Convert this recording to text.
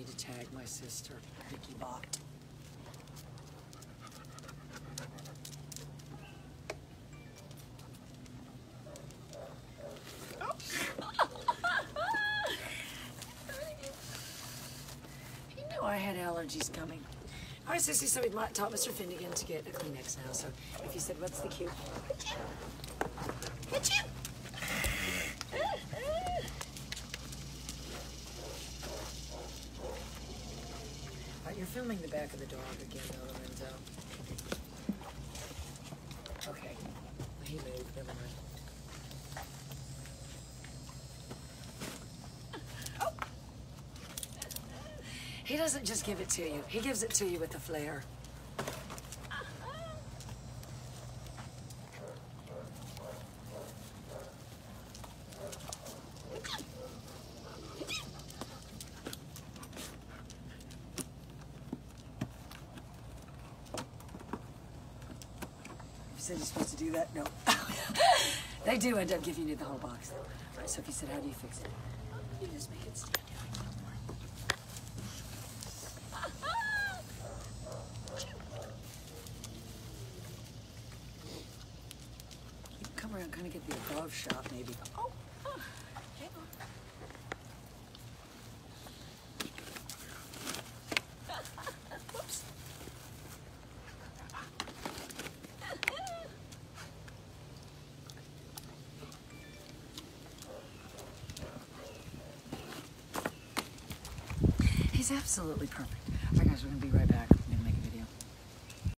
need to tag my sister, Vicky Bott. He knew I had allergies coming. All right, Sissy, so we taught Mr. Finnegan to get a Kleenex now. So if you said, what's the cue? Achoo! You're filming the back of the dog again, though, Lorenzo. Okay. He moved. Never mind. Oh! He doesn't just give it to you. He gives it to you with a flair. Said you're supposed to do that? No. They do end up giving you the whole box. All right, so if you said, how do you fix it? You just make it stand out. You can come around, kind of get the above shot, maybe. Oh, hang on. Whoops. He's absolutely perfect.